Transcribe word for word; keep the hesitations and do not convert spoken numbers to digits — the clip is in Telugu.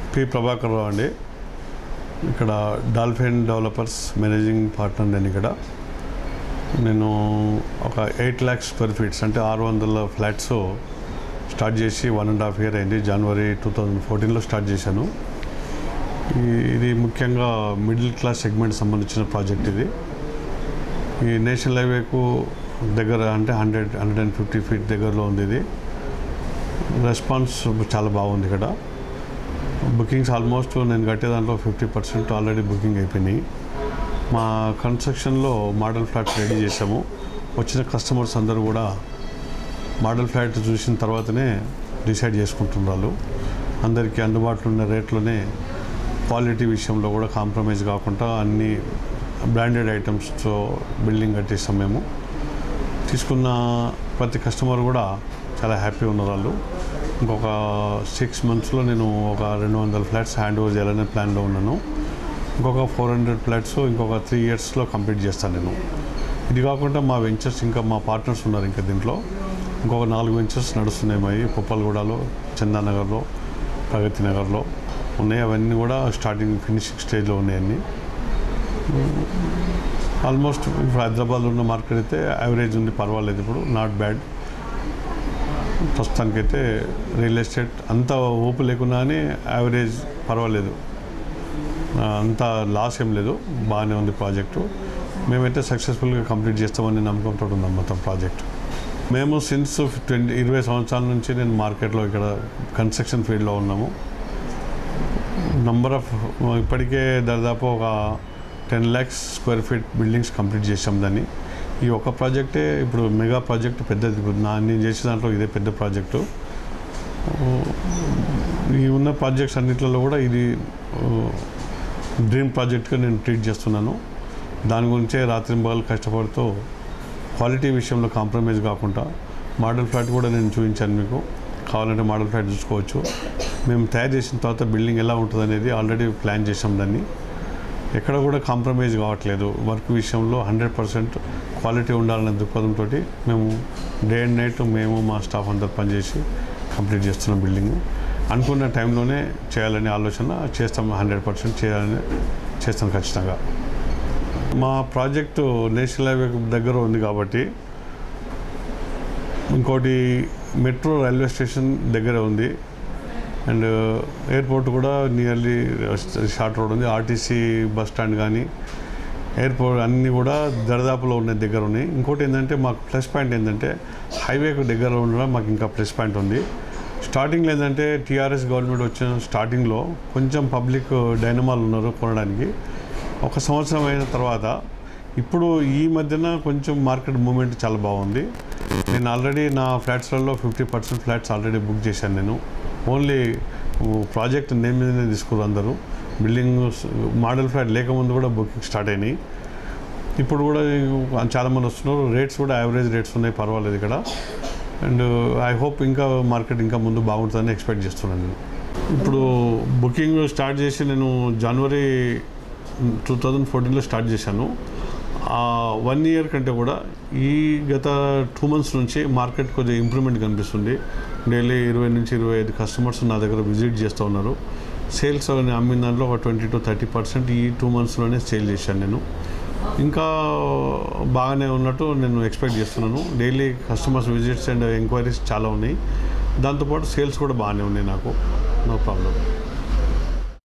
పి ప్రభాకర్ రావు అండి. ఇక్కడ డాల్ఫిన్ డెవలపర్స్ మేనేజింగ్ పార్ట్నర్. నేను ఇక్కడ నేను ఒక ఎయిట్ ల్యాక్స్ స్క్వేర్ ఫీట్స్ అంటే ఆరు వందల ఫ్లాట్స్ స్టార్ట్ చేసి వన్ అండ్ హాఫ్ ఇయర్ అయింది. జనవరి టూ థౌజండ్ ఫోర్టీన్లో స్టార్ట్ చేశాను. ఇది ముఖ్యంగా మిడిల్ క్లాస్ సెగ్మెంట్ సంబంధించిన ప్రాజెక్ట్. ఇది ఈ నేషనల్ హైవేకు దగ్గర అంటే hundred hundred and fifty feet దగ్గరలో ఉంది. ఇది రెస్పాన్స్ చాలా బాగుంది. ఇక్కడ బుకింగ్స్ ఆల్మోస్ట్ నేను కట్టే దాంట్లో ఫిఫ్టీ పర్సెంట్ ఆల్రెడీ బుకింగ్ అయిపోయినాయి. మా కన్స్ట్రక్షన్లో మోడల్ ఫ్లాట్స్ రెడీ చేసాము. వచ్చిన కస్టమర్స్ అందరూ కూడా మోడల్ ఫ్లాట్ చూసిన తర్వాతనే డిసైడ్ చేసుకుంటున్నారు. అందరికీ అందుబాటులో ఉన్న రేట్లోనే క్వాలిటీ విషయంలో కూడా కాంప్రమైజ్ కాకుండా అన్ని బ్రాండెడ్ ఐటమ్స్తో బిల్డింగ్ కట్టేస్తాం మేము. తీసుకున్న ప్రతి కస్టమర్ కూడా చాలా హ్యాపీ ఉన్నారు వాళ్ళు. ఇంకొక సిక్స్ మంత్స్లో నేను ఒక రెండు వందల ఫ్లాట్స్ హ్యాండ్ ఓవర్ చేయాలనే ప్లాన్లో ఉన్నాను. ఇంకొక ఫోర్ హండ్రెడ్ ఫ్లాట్స్ ఇంకొక త్రీ ఇయర్స్లో కంప్లీట్ చేస్తాను నేను. ఇది కాకుండా మా వెంచర్స్ ఇంకా మా పార్ట్నర్స్ ఉన్నారు. ఇంకా దీంట్లో ఇంకొక నాలుగు వెంచర్స్ నడుస్తున్నాయి. మావి పుప్పలగూడలో, చందానగర్లో, ప్రగతి నగర్లో ఉన్నాయి. అవన్నీ కూడా స్టార్టింగ్ ఫినిషింగ్ స్టేజ్లో ఉన్నాయన్నీ. ఆల్మోస్ట్ ఇప్పుడు హైదరాబాద్లో ఉన్న మార్కెట్ అయితే యావరేజ్ ఉంది, పర్వాలేదు, ఇప్పుడు నాట్ బ్యాడ్. ప్రస్తుతానికైతే రియల్ ఎస్టేట్ అంత ఊపు లేకున్నా కానీ యావరేజ్ పర్వాలేదు, అంత లాస్ ఏం లేదు, బాగానే ఉంది ప్రాజెక్టు. మేమైతే సక్సెస్ఫుల్గా కంప్లీట్ చేస్తామని నమ్మకంతో ఉన్నాం మొత్తం ప్రాజెక్ట్. మేము సిన్స్ ట్వంటీ ఇరవై సంవత్సరాల నుంచి నేను మార్కెట్లో ఇక్కడ కన్స్ట్రక్షన్ ఫీల్డ్లో ఉన్నాము. నంబర్ ఆఫ్ ఇప్పటికే దాదాపు ఒక ten lakhs square feet buildings complete చేసాం దాన్ని. ఈ ఒక్క ప్రాజెక్టే ఇప్పుడు మెగా ప్రాజెక్ట్ పెద్దది. ఇప్పుడు నా నేను చేసే దాంట్లో ఇదే పెద్ద ప్రాజెక్టు. ఈ ఉన్న ప్రాజెక్ట్స్ అన్నింటిలో కూడా ఇది డ్రీమ్ ప్రాజెక్ట్గా నేను ట్రీట్ చేస్తున్నాను. దాని గురించే రాత్రింబగలు కష్టపడుతూ క్వాలిటీ విషయంలో కాంప్రమైజ్ కాకుండా మోడల్ ఫ్లాట్ కూడా నేను చూపించాను మీకు. కావాలంటే మోడల్ ఫ్లాట్ చూసుకోవచ్చు. మేము తయారు చేసిన తర్వాత బిల్డింగ్ ఎలా ఉంటుంది అనేది ఆల్రెడీ ప్లాన్ చేసాం. దాన్ని ఎక్కడ కూడా కాంప్రమైజ్ కావట్లేదు. వర్క్ విషయంలో హండ్రెడ్ పర్సెంట్ క్వాలిటీ ఉండాలనే దృక్పథంతో మేము డే అండ్ నైట్ మేము మా స్టాఫ్ అందరు పనిచేసి కంప్లీట్ చేస్తున్నాం బిల్డింగ్. అనుకున్న టైంలోనే చేయాలని ఆలోచన చేస్తాం. హండ్రెడ్ పర్సెంట్ చేయాలని చేస్తాం ఖచ్చితంగా. మా ప్రాజెక్టు నేషనల్ హైవే దగ్గర ఉంది కాబట్టి, ఇంకోటి మెట్రో రైల్వే స్టేషన్ దగ్గర ఉంది, అండ్ ఎయిర్పోర్ట్ కూడా నియర్లీ షార్ట్ రోడ్ ఉంది. ఆర్టీసీ బస్ స్టాండ్ కానీ ఎయిర్పోర్ట్ అన్నీ కూడా దరిదాపులో ఉన్న దగ్గర ఉన్నాయి. ఇంకోటి ఏంటంటే మాకు ప్లస్ పాయింట్ ఏంటంటే హైవేకు దగ్గర ఉండడం మాకు ఇంకా ప్లస్ పాయింట్ ఉంది. స్టార్టింగ్లో ఏంటంటే టీఆర్ఎస్ గవర్నమెంట్ వచ్చిన స్టార్టింగ్లో కొంచెం పబ్లిక్ డైనమాలు ఉన్నారు కొనడానికి. ఒక సంవత్సరం అయిన తర్వాత ఇప్పుడు ఈ మధ్యన కొంచెం మార్కెట్ మూమెంట్ చాలా బాగుంది. నేను ఆల్రెడీ నా ఫ్లాట్స్లలో fifty percent flats already book చేశాను. నేను ఓన్లీ ప్రాజెక్ట్ నేమ్ మీదనే తీసుకున్నారు అందరూ. బిల్డింగ్ మోడల్ ఫ్లాట్ లేకముందు కూడా బుకింగ్ స్టార్ట్ అయినాయి. ఇప్పుడు కూడా చాలామంది వస్తున్నారు. రేట్స్ కూడా యావరేజ్ రేట్స్ ఉన్నాయి, పర్వాలేదు ఇక్కడ. అండ్ ఐ హోప్ ఇంకా మార్కెట్ ఇంకా ముందు బాగుంటుందని ఎక్స్పెక్ట్ చేస్తున్నాను. నేను ఇప్పుడు బుకింగ్ స్టార్ట్ చేసి నేను జనవరి టూ థౌజండ్ ఫోర్టీన్లో స్టార్ట్ చేశాను. వన్ ఇయర్ కంటే కూడా ఈ గత టూ మంత్స్ నుంచి మార్కెట్ కొంచెం ఇంప్రూవ్మెంట్ కనిపిస్తుంది. డైలీ ఇరవై నుంచి ఇరవై ఐదు కస్టమర్స్ నా దగ్గర విజిట్ చేస్తూ ఉన్నారు. సేల్స్ అమ్మిన దాంట్లో ఒక ట్వంటీ టు థర్టీ పర్సెంట్ ఈ టూ మంత్స్లోనే సేల్ చేశాను నేను. ఇంకా బాగానే ఉన్నట్టు నేను ఎక్స్పెక్ట్ చేస్తున్నాను. Daily customers visits and enquiries చాలా ఉన్నాయి. దాంతోపాటు సేల్స్ కూడా బాగానే ఉన్నాయి నాకు. No problem.